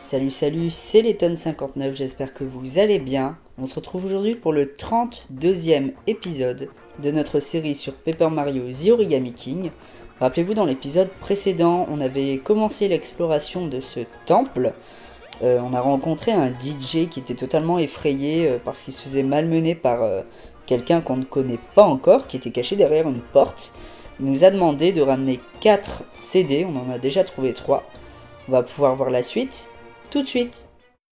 Salut, salut, c'est Letton59, j'espère que vous allez bien. On se retrouve aujourd'hui pour le 32e épisode de notre série sur Paper Mario The Origami King. Rappelez-vous, dans l'épisode précédent, on avait commencé l'exploration de ce temple. On a rencontré un DJ qui était totalement effrayé parce qu'il se faisait malmener par quelqu'un qu'on ne connaît pas encore, qui était caché derrière une porte. Il nous a demandé de ramener 4 CD, on en a déjà trouvé 3. On va pouvoir voir la suite tout de suite.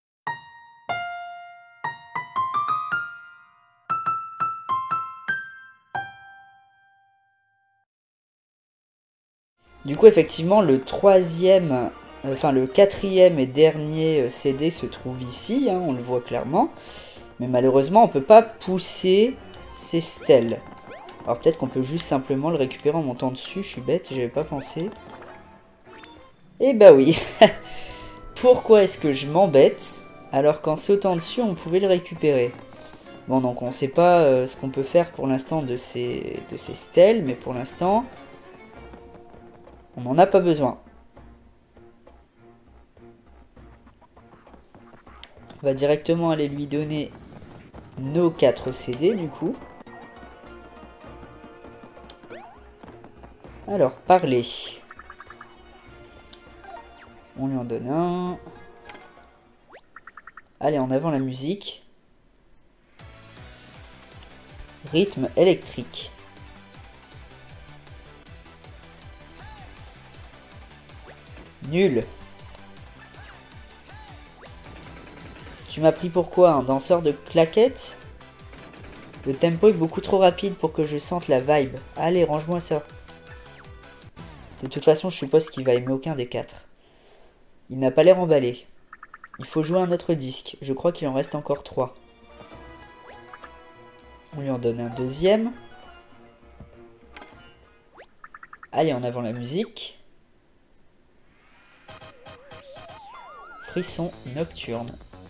Du coup, effectivement, le quatrième et dernier CD se trouve ici, hein, on le voit clairement. Mais malheureusement, on peut pas pousser ces stèles. Alors peut-être qu'on peut juste simplement le récupérer en montant dessus, je suis bête, j'avais pas pensé. Eh bah oui. Pourquoi est-ce que je m'embête alors qu'en sautant dessus, on pouvait le récupérer? Bon, donc on sait pas ce qu'on peut faire pour l'instant de ces stèles, mais pour l'instant, on n'en a pas besoin. On va directement aller lui donner nos 4 CD du coup. Alors, parler. On lui en donne un. Allez, en avant la musique. Rythme électrique. Nul. Tu m'as pris pour quoi? Un danseur de claquettes? Le tempo est beaucoup trop rapide pour que je sente la vibe. Allez, range-moi ça. De toute façon, je suppose qu'il va aimer aucun des 4. Il n'a pas l'air emballé. Il faut jouer un autre disque. Je crois qu'il en reste encore 3. On lui en donne un deuxième. Allez, en avant la musique. Frisson nocturne.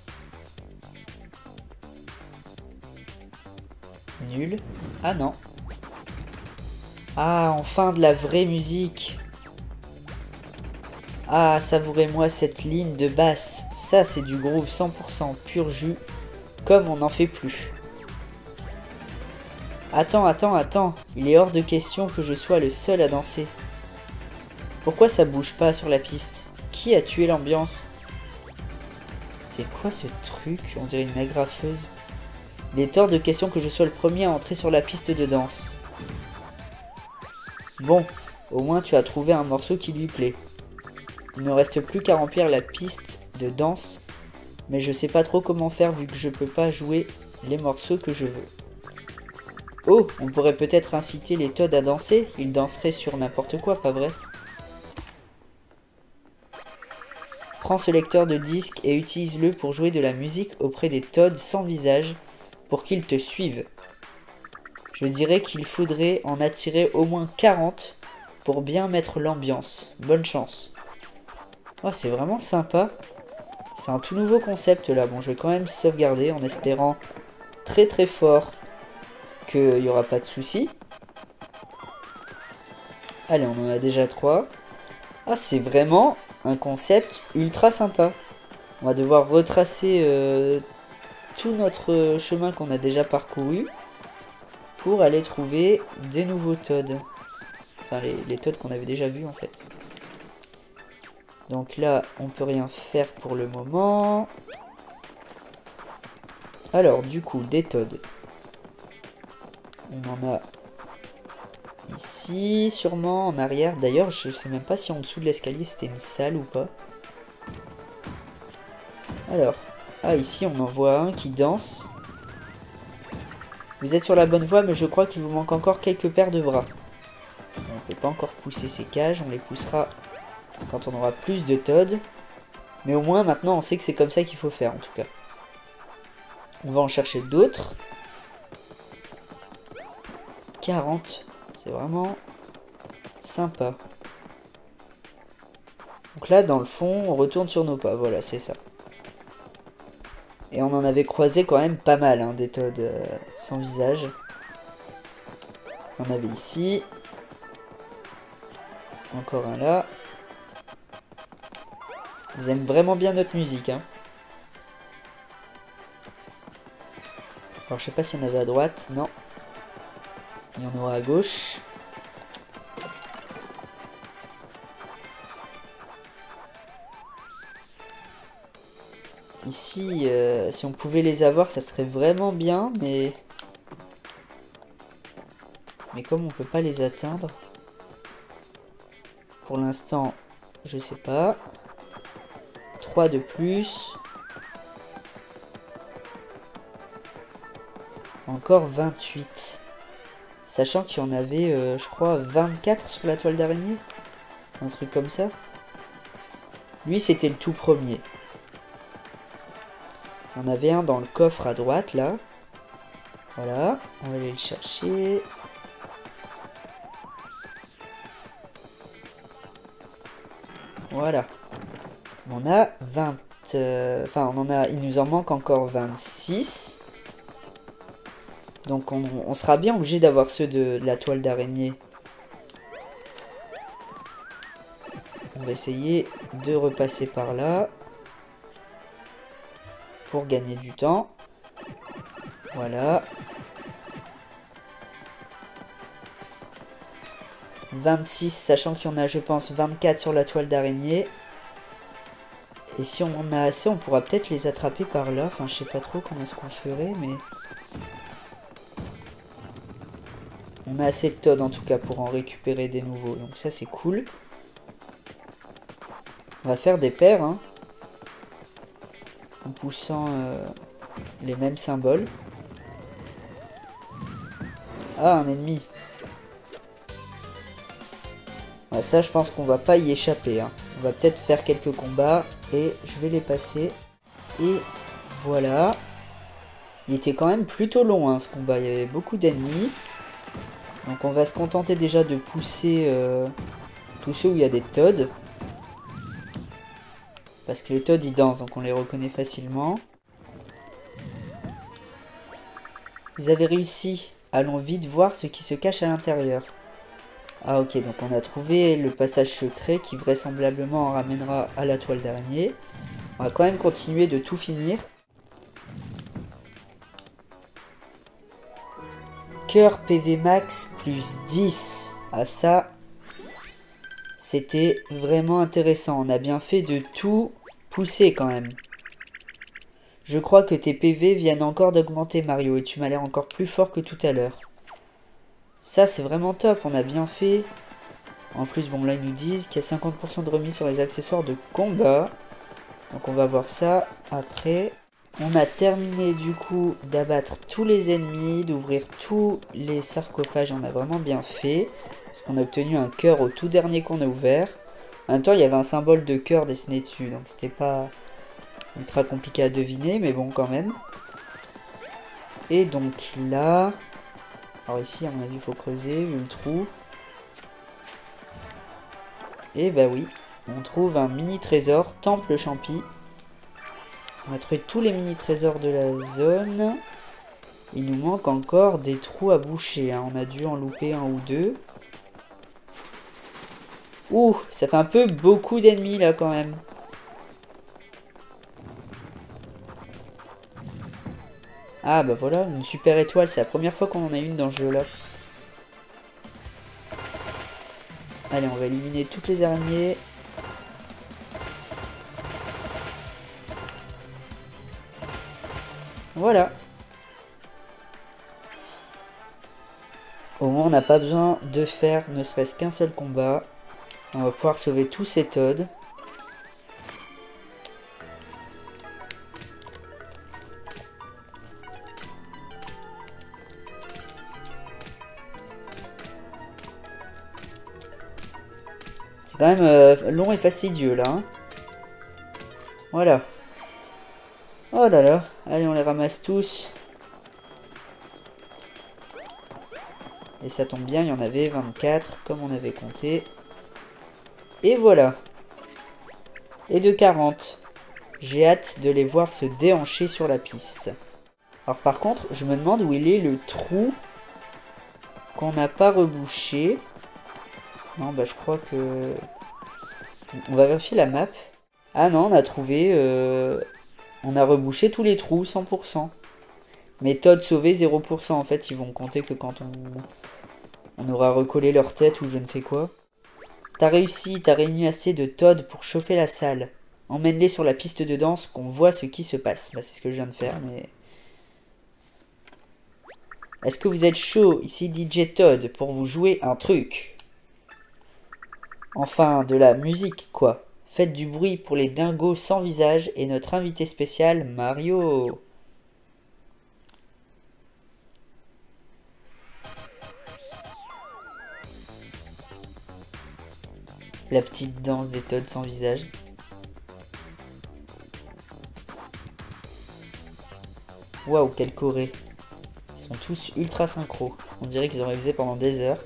Nul. Ah non. Ah, enfin de la vraie musique. Ah, savourez-moi cette ligne de basse. Ça, c'est du groove 100% pur jus, comme on n'en fait plus. Attends. Il est hors de question que je sois le seul à danser. Pourquoi ça bouge pas sur la piste? Qui a tué l'ambiance? C'est quoi ce truc? On dirait une agrafeuse. Il est hors de question que je sois le premier à entrer sur la piste de danse. Bon, au moins tu as trouvé un morceau qui lui plaît. Il ne reste plus qu'à remplir la piste de danse, mais je sais pas trop comment faire vu que je peux pas jouer les morceaux que je veux. Oh, on pourrait peut-être inciter les Toads à danser, ils danseraient sur n'importe quoi, pas vrai? Prends ce lecteur de disques et utilise-le pour jouer de la musique auprès des Toads sans visage, pour qu'ils te suivent. Je dirais qu'il faudrait en attirer au moins 40 pour bien mettre l'ambiance. Bonne chance. Oh, c'est vraiment sympa. C'est un tout nouveau concept là. Bon, je vais quand même sauvegarder en espérant très très fort qu'il n'y aura pas de soucis. Allez, on en a déjà 3. Ah, c'est vraiment un concept ultra sympa. On va devoir retracer tout notre chemin qu'on a déjà parcouru pour aller trouver des nouveaux Toads. Enfin, les Toads qu'on avait déjà vus en fait. Donc là, on peut rien faire pour le moment. Alors, du coup, des Toads. On en a ici, sûrement, en arrière. D'ailleurs, je sais même pas si en dessous de l'escalier, c'était une salle ou pas. Alors, ah, ici, on en voit un qui danse. Vous êtes sur la bonne voie, mais je crois qu'il vous manque encore quelques paires de bras. On peut pas encore pousser ces cages, on les poussera quand on aura plus de Toads. Mais au moins, maintenant, on sait que c'est comme ça qu'il faut faire, en tout cas. On va en chercher d'autres. 40. C'est vraiment sympa. Donc là, dans le fond, on retourne sur nos pas. Voilà, c'est ça. Et on en avait croisé quand même pas mal, hein, des Toads sans visage. On en avait ici. Encore un là. Ils aiment vraiment bien notre musique, hein. Alors, je sais pas s'il y en avait à droite. Non. Il y en aura à gauche. Ici, si on pouvait les avoir, ça serait vraiment bien, mais... Mais comme on peut pas les atteindre... Pour l'instant, je sais pas. 3 de plus. Encore 28. Sachant qu'il y en avait, je crois, 24 sur la toile d'araignée. Un truc comme ça. Lui, c'était le tout premier. Il y en avait un dans le coffre à droite, là. Voilà. On va aller le chercher. Voilà. On en a 20... Enfin, on en a... Il nous en manque encore 26. Donc on sera bien obligé d'avoir ceux de la toile d'araignée. On va essayer de repasser par là. Pour gagner du temps. Voilà. 26, sachant qu'il y en a, je pense, 24 sur la toile d'araignée. Et si on en a assez, on pourra peut-être les attraper par là. Enfin, je sais pas trop comment est-ce qu'on ferait, mais... On a assez de Toad en tout cas pour en récupérer des nouveaux. Donc ça, c'est cool. On va faire des paires, hein. En poussant les mêmes symboles. Ah, un ennemi. Ouais, ça, je pense qu'on va pas y échapper, hein. On va peut-être faire quelques combats et je vais les passer. Et voilà. Il était quand même plutôt long, hein, ce combat. Il y avait beaucoup d'ennemis. Donc on va se contenter déjà de pousser tous ceux où il y a des Toads. Parce que les Toads, ils dansent, donc on les reconnaît facilement. Vous avez réussi. Allons vite voir ce qui se cache à l'intérieur. Ah ok, donc on a trouvé le passage secret qui vraisemblablement en ramènera à la toile d'araignée. On va quand même continuer de tout finir. Cœur PV max plus 10. Ah ça, c'était vraiment intéressant. On a bien fait de tout pousser quand même. Je crois que tes PV viennent encore d'augmenter, Mario, et tu m'as l'air encore plus fort que tout à l'heure. Ça, c'est vraiment top, on a bien fait. En plus, bon, là, ils nous disent qu'il y a 50% de remise sur les accessoires de combat. Donc, on va voir ça après. On a terminé, du coup, d'abattre tous les ennemis, d'ouvrir tous les sarcophages. On a vraiment bien fait. Parce qu'on a obtenu un cœur au tout dernier qu'on a ouvert. En même temps, il y avait un symbole de cœur dessiné dessus. Donc, c'était pas ultra compliqué à deviner, mais bon, quand même. Et donc, là... Alors ici, à mon avis, il faut creuser, vu le trou. Et bah oui, on trouve un mini trésor, temple champi. On a trouvé tous les mini trésors de la zone. Il nous manque encore des trous à boucher, hein. On a dû en louper un ou deux. Ouh, ça fait un peu beaucoup d'ennemis là quand même. Ah bah voilà, une super étoile, c'est la première fois qu'on en a une dans ce jeu là. Allez, on va éliminer toutes les araignées. Voilà. Au moins, on n'a pas besoin de faire ne serait-ce qu'un seul combat. On va pouvoir sauver tous ces Toads. C'est quand même long et fastidieux là. Hein. Voilà. Oh là là. Allez, on les ramasse tous. Et ça tombe bien, il y en avait 24 comme on avait compté. Et voilà. Et de 40. J'ai hâte de les voir se déhancher sur la piste. Alors par contre, je me demande où il est le trou qu'on n'a pas rebouché. Non, bah je crois que... On va vérifier la map. Ah non, on a trouvé... on a rebouché tous les trous, 100%. Méthode sauvée, 0%. En fait, ils vont compter que quand on aura recollé leur tête ou je ne sais quoi. T'as réussi, t'as réuni assez de Todd pour chauffer la salle. Emmène-les sur la piste de danse, qu'on voit ce qui se passe. Bah, c'est ce que je viens de faire, mais... Est-ce que vous êtes chaud, ici DJ Todd, pour vous jouer un truc? Enfin, de la musique, quoi. Faites du bruit pour les dingos sans visage et notre invité spécial, Mario. La petite danse des Todd sans visage. Waouh, quelle choré. Ils sont tous ultra synchro. On dirait qu'ils ont révisé pendant des heures.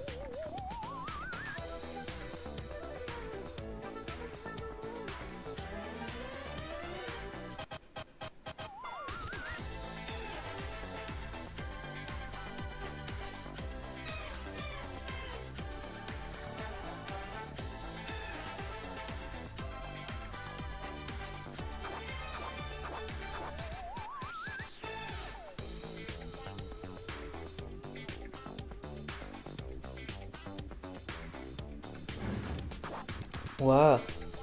Waouh.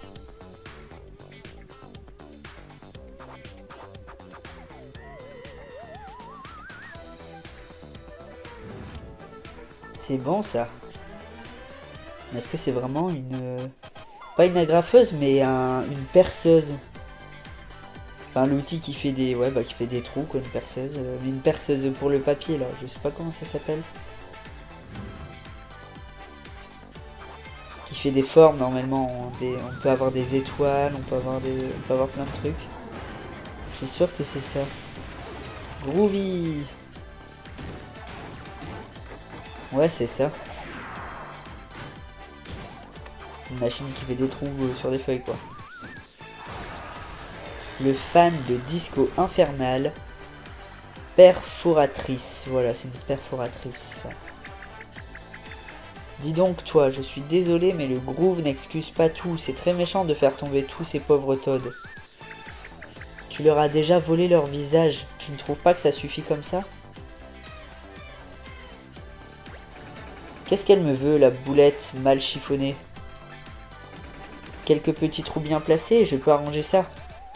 C'est bon ça. Mais est-ce que c'est vraiment une... Pas une agrafeuse, mais une perceuse. Enfin, l'outil qui fait des... Ouais, bah qui fait des trous, quoi, une perceuse. Mais une perceuse pour le papier, là. Je sais pas comment ça s'appelle. Qui fait des formes, normalement. On peut avoir des étoiles, on peut avoir plein de trucs. Je suis sûr que c'est ça. Groovy. Ouais, c'est ça. C'est une machine qui fait des trous sur des feuilles, quoi. Le fan de disco infernal. Perforatrice. Voilà, c'est une perforatrice. Dis donc, toi, je suis désolé, mais le groove n'excuse pas tout. C'est très méchant de faire tomber tous ces pauvres Todd. Tu leur as déjà volé leur visage. Tu ne trouves pas que ça suffit comme ça? Qu'est-ce qu'elle me veut, la boulette mal chiffonnée? Quelques petits trous bien placés, je peux arranger ça.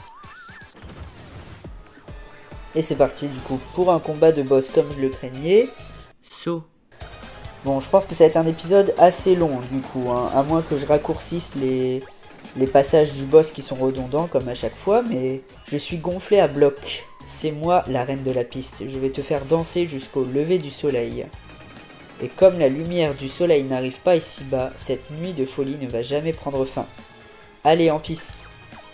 Et c'est parti, du coup, pour un combat de boss comme je le craignais. Saut. Bon, je pense que ça va être un épisode assez long, du coup, hein, à moins que je raccourcisse les passages du boss qui sont redondants, comme à chaque fois, mais je suis gonflé à bloc. C'est moi, la reine de la piste. Je vais te faire danser jusqu'au lever du soleil. Et comme la lumière du soleil n'arrive pas ici-bas, cette nuit de folie ne va jamais prendre fin. Allez, en piste.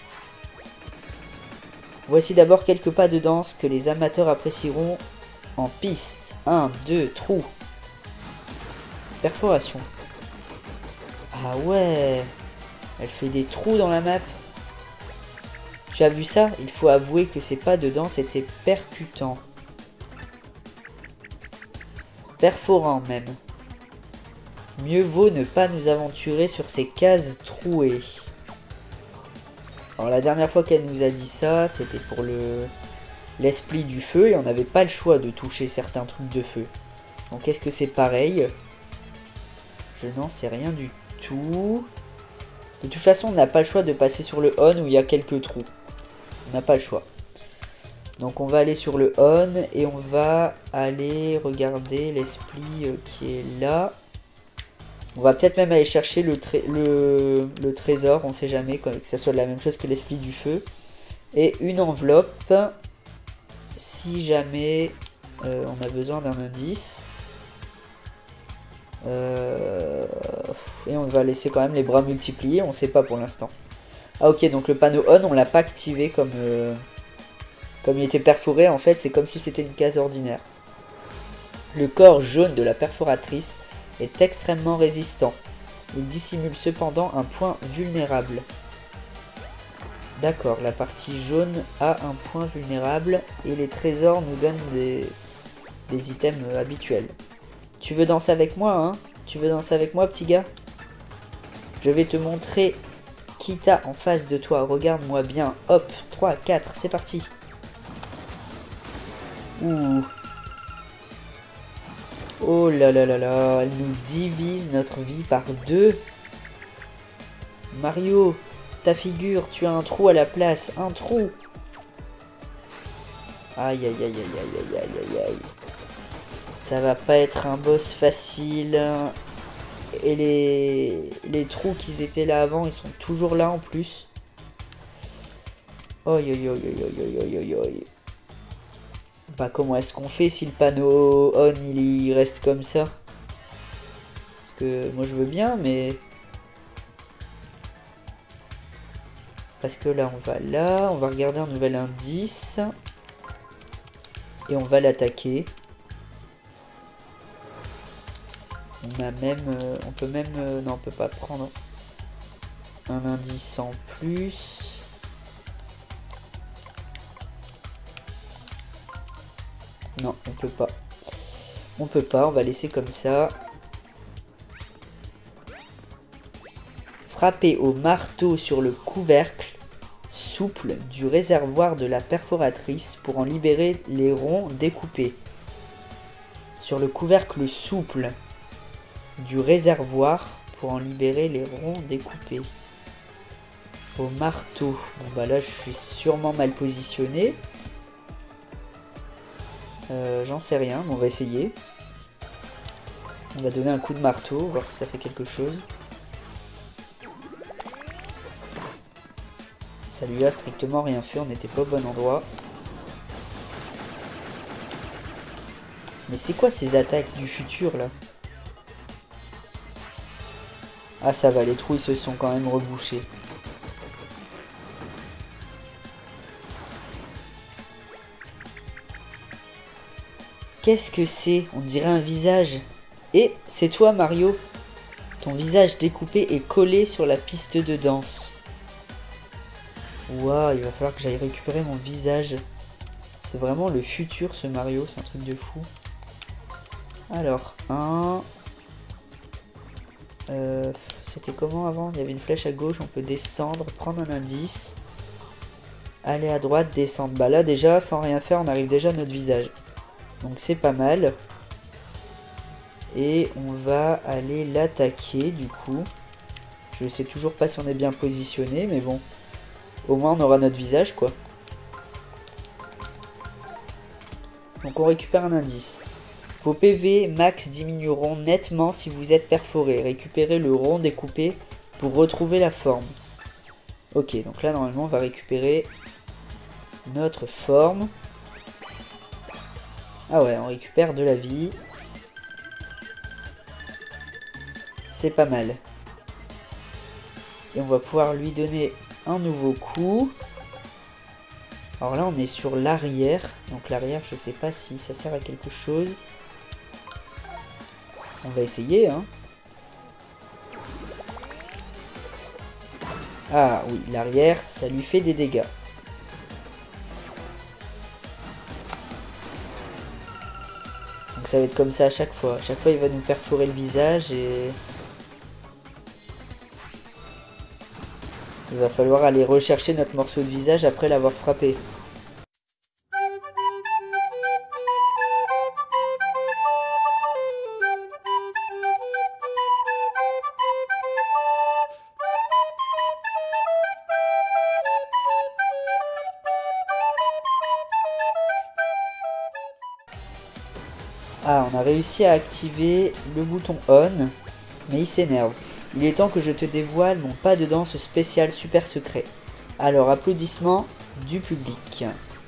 Voici d'abord quelques pas de danse que les amateurs apprécieront en piste. 1, 2, trou. Perforation. Ah ouais. Elle fait des trous dans la map. Tu as vu ça? Il faut avouer que ces pas de danse étaient percutants. Perforants même. Mieux vaut ne pas nous aventurer sur ces cases trouées. Alors la dernière fois qu'elle nous a dit ça, c'était pour l'esprit du feu et on n'avait pas le choix de toucher certains trucs de feu. Donc est-ce que c'est pareil? Je n'en sais rien du tout. De toute façon, on n'a pas le choix de passer sur le on où il y a quelques trous. On n'a pas le choix. Donc on va aller sur le on et on va aller regarder l'esprit qui est là. On va peut-être même aller chercher le trésor, on sait jamais, que ça soit la même chose que l'esprit du feu. Et une enveloppe, si jamais on a besoin d'un indice. Et on va laisser quand même les bras multipliés, on sait pas pour l'instant. Ah ok, donc le panneau on, on l'a pas activé comme il était perforé, en fait c'est comme si c'était une case ordinaire. Le corps jaune de la perforatrice est extrêmement résistant. Il dissimule cependant un point vulnérable. D'accord, la partie jaune a un point vulnérable et les trésors nous donnent des items habituels. Tu veux danser avec moi, hein? Tu veux danser avec moi, petit gars? Je vais te montrer qui t'a en face de toi. Regarde-moi bien. Hop, 3, 4, c'est parti. Ouh. Oh là là là là, elle nous divise notre vie par 2. Mario, ta figure, tu as un trou à la place, un trou. Aïe aïe aïe aïe aïe aïe aïe aïe. Ça va pas être un boss facile. Et les trous qu'ils étaient là avant, ils sont toujours là en plus. Oi oi oi oi oi oi oi. Bah comment est-ce qu'on fait si le panneau on il reste comme ça? Parce que moi je veux bien mais... Parce que là on va regarder un nouvel indice. Et on va l'attaquer. On a même... on peut même... non on peut pas prendre un indice en plus. Non, on peut pas. On peut pas, on va laisser comme ça. Frapper au marteau sur le couvercle souple du réservoir de la perforatrice pour en libérer les ronds découpés. Sur le couvercle souple du réservoir pour en libérer les ronds découpés. Au marteau. Bon bah là je suis sûrement mal positionné. J'en sais rien, mais on va essayer. On va donner un coup de marteau, voir si ça fait quelque chose. Ça lui a strictement rien fait, on n'était pas au bon endroit. Mais c'est quoi ces attaques du futur là? Ah ça va, les trous ils se sont quand même rebouchés. Qu'est-ce que c'est? On dirait un visage. Et c'est toi Mario. Ton visage découpé est collé sur la piste de danse. Waouh, il va falloir que j'aille récupérer mon visage. C'est vraiment le futur ce Mario, c'est un truc de fou. Alors, c'était comment avant? Il y avait une flèche à gauche, on peut descendre, prendre un indice. Aller à droite, descendre. Bah là déjà, sans rien faire, on arrive déjà à notre visage. Donc c'est pas mal. Et on va aller l'attaquer du coup. Je sais toujours pas si on est bien positionné, mais bon. Au moins on aura notre visage quoi. Donc on récupère un indice. Vos PV max diminueront nettement si vous êtes perforé. Récupérez le rond découpé pour retrouver la forme. Ok, donc là normalement on va récupérer notre forme. Ah ouais, on récupère de la vie. C'est pas mal. Et on va pouvoir lui donner un nouveau coup. Alors là, on est sur l'arrière. Donc l'arrière, je sais pas si ça sert à quelque chose. On va essayer, hein. Ah oui, l'arrière, ça lui fait des dégâts. Donc ça va être comme ça à chaque fois. À chaque fois, il va nous perforer le visage et... il va falloir aller rechercher notre morceau de visage après l'avoir frappé. Ah, on a réussi à activer le bouton on, mais il s'énerve. Il est temps que je te dévoile mon pas de danse spécial super secret. Alors, applaudissements du public.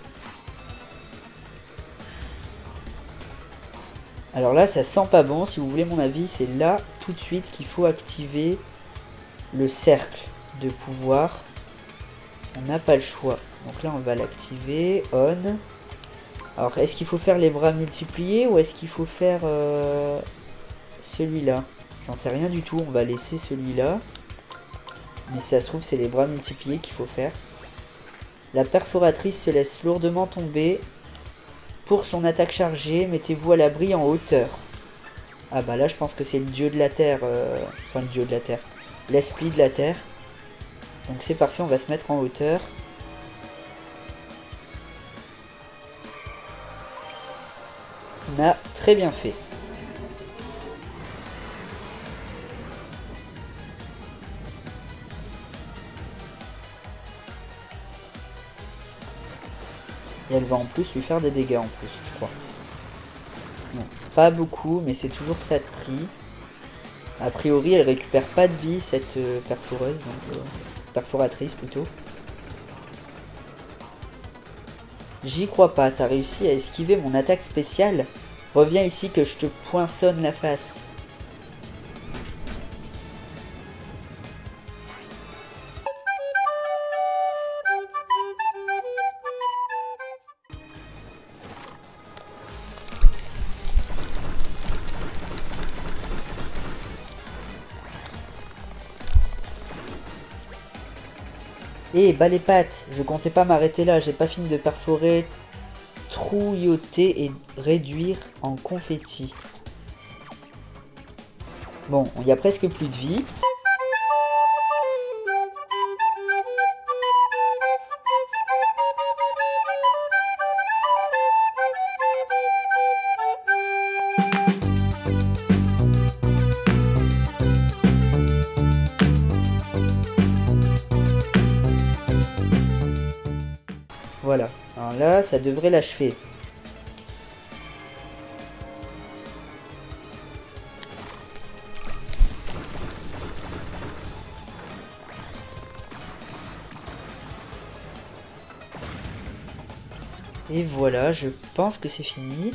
Alors là, ça sent pas bon. Si vous voulez mon avis, c'est là, tout de suite, qu'il faut activer le cercle de pouvoir. On n'a pas le choix. Donc là, on va l'activer. On. Alors, est-ce qu'il faut faire les bras multipliés ou est-ce qu'il faut faire celui-là? J'en sais rien du tout, on va laisser celui-là. Mais si ça se trouve, c'est les bras multipliés qu'il faut faire. La perforatrice se laisse lourdement tomber. Pour son attaque chargée, mettez-vous à l'abri en hauteur. Ah bah là, je pense que c'est le dieu de la terre. Enfin, le dieu de la terre. L'esprit de la terre. Donc c'est parfait, on va se mettre en hauteur. On a très bien fait. Et elle va en plus lui faire des dégâts en plus, je crois. Non, pas beaucoup, mais c'est toujours ça de prix. A priori, elle récupère pas de vie, cette perforeuse, donc perforatrice plutôt. J'y crois pas, t'as réussi à esquiver mon attaque spéciale. Reviens ici que je te poinçonne la face. Eh, bas les pattes, je comptais pas m'arrêter là, j'ai pas fini de perforer, trouilloter et réduire en confetti. Bon, il y a presque plus de vie. Voilà, alors là, ça devrait l'achever. Et voilà, je pense que c'est fini.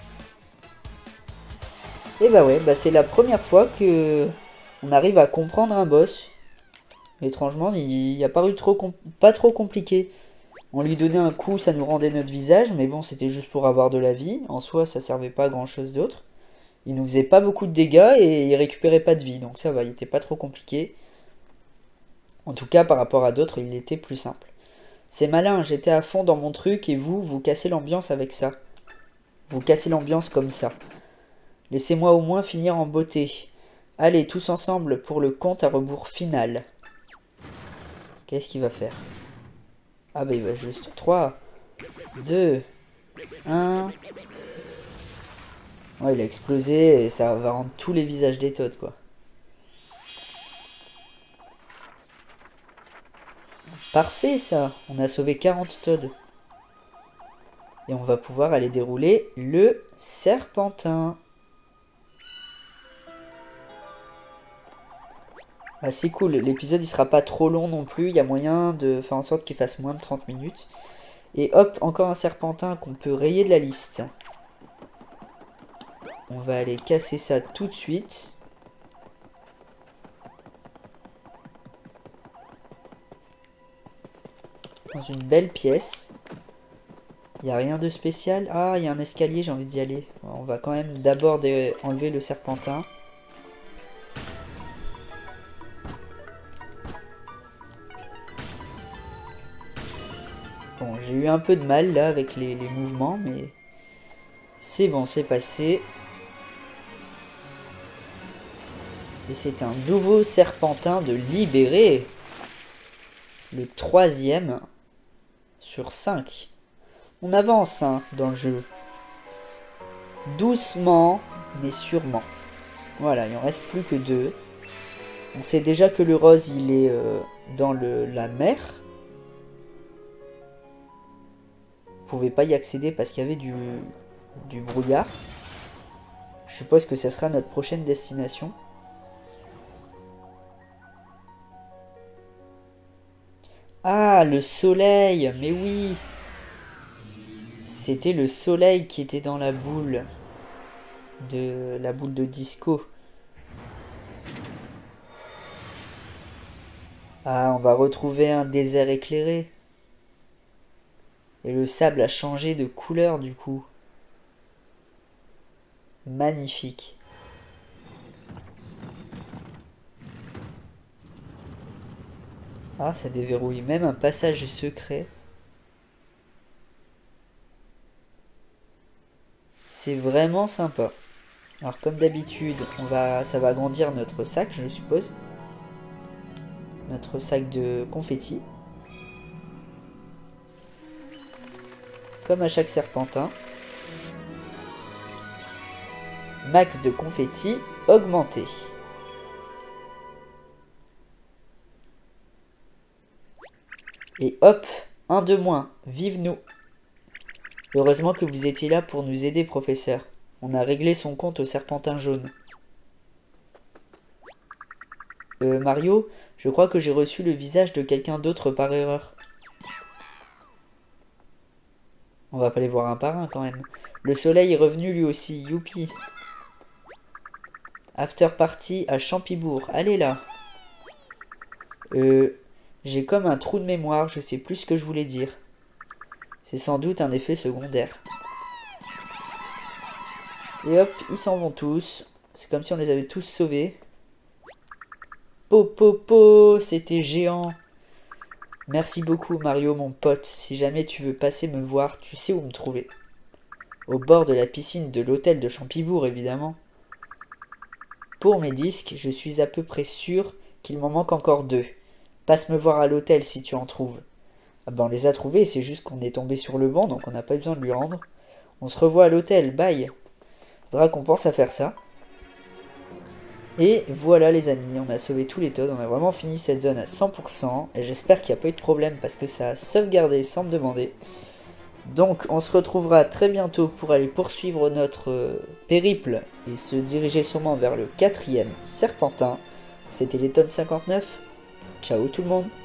Et bah ouais, bah c'est la première fois que on arrive à comprendre un boss. Étrangement, il a paru pas trop compliqué. On lui donnait un coup, ça nous rendait notre visage, mais bon, c'était juste pour avoir de la vie. En soi, ça servait pas à grand chose d'autre. Il nous faisait pas beaucoup de dégâts et il récupérait pas de vie, donc ça va, il était pas trop compliqué. En tout cas, par rapport à d'autres, il était plus simple. C'est malin, j'étais à fond dans mon truc et vous cassez l'ambiance avec ça. Vous cassez l'ambiance comme ça. Laissez-moi au moins finir en beauté. Allez, tous ensemble pour le compte à rebours final. Qu'est-ce qu'il va faire? Ah bah il va juste 3, 2, 1. Ouais, il a explosé et ça va rendre tous les visages des Toads, quoi. Parfait ça, on a sauvé 40 Toads. Et on va pouvoir aller dérouler le serpentin. Ah, c'est cool, l'épisode il sera pas trop long non plus, il y a moyen de faire en sorte qu'il fasse moins de 30 minutes. Et hop, encore un serpentin qu'on peut rayer de la liste. On va aller casser ça tout de suite. Dans une belle pièce. Il n'y a rien de spécial. Ah, il y a un escalier, j'ai envie d'y aller. On va quand même d'abord enlever le serpentin. Bon, j'ai eu un peu de mal là avec les mouvements, mais c'est bon, c'est passé. Et c'est un nouveau serpentin de libérer. Le 3e sur 5. On avance hein, dans le jeu. Doucement, mais sûrement. Voilà, il en reste plus que 2. On sait déjà que le rose, il est dans la mer. On pouvait pas y accéder parce qu'il y avait du brouillard. Je suppose que ça sera notre prochaine destination. Ah, le soleil, mais oui. C'était le soleil qui était dans la boule de disco. Ah, on va retrouver un désert éclairé. Et le sable a changé de couleur du coup. Magnifique. Ah, ça déverrouille même un passage secret. C'est vraiment sympa. Alors comme d'habitude, ça va agrandir notre sac, je suppose. notre sac de confettis. Comme à chaque serpentin. Max de confettis augmenté. Et hop, un de moins, vive nous. Heureusement que vous étiez là pour nous aider, professeur. On a réglé son compte au serpentin jaune. Mario, je crois que j'ai reçu le visage de quelqu'un d'autre par erreur. On va pas les voir un par un quand même. Le soleil est revenu lui aussi, youpi. After party à Champibourg, allez là. J'ai comme un trou de mémoire, je sais plus ce que je voulais dire. C'est sans doute un effet secondaire. Et hop, ils s'en vont tous. C'est comme si on les avait tous sauvés. Po, c'était géant. Merci beaucoup Mario mon pote. Si jamais tu veux passer me voir, tu sais où me trouver. Au bord de la piscine de l'hôtel de Champibourg évidemment. Pour mes disques, je suis à peu près sûr qu'il m'en manque encore 2. Passe me voir à l'hôtel si tu en trouves. Ah ben on les a trouvés, c'est juste qu'on est tombé sur le banc, donc on n'a pas besoin de lui rendre. On se revoit à l'hôtel, bye. Faudra qu'on pense à faire ça. Et voilà les amis, on a sauvé tous les Toads, on a vraiment fini cette zone à 100%. Et j'espère qu'il n'y a pas eu de problème parce que ça a sauvegardé sans me demander. Donc on se retrouvera très bientôt pour aller poursuivre notre périple et se diriger sûrement vers le 4e serpentin. C'était les Toads 59. Ciao tout le monde.